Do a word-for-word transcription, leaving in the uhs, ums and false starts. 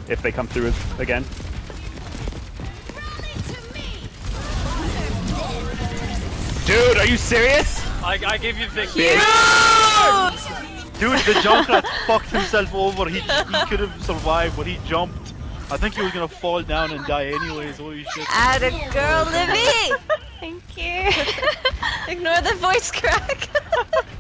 if they come through again. Dude, are you serious? I, I gave you the thing. Dude, the Junkrat fucked himself over. He he could have survived, but he jumped. I think he was gonna fall down and die anyways. Holy shit. Atta girl, Livy! Thank you. Ignore the voice crack.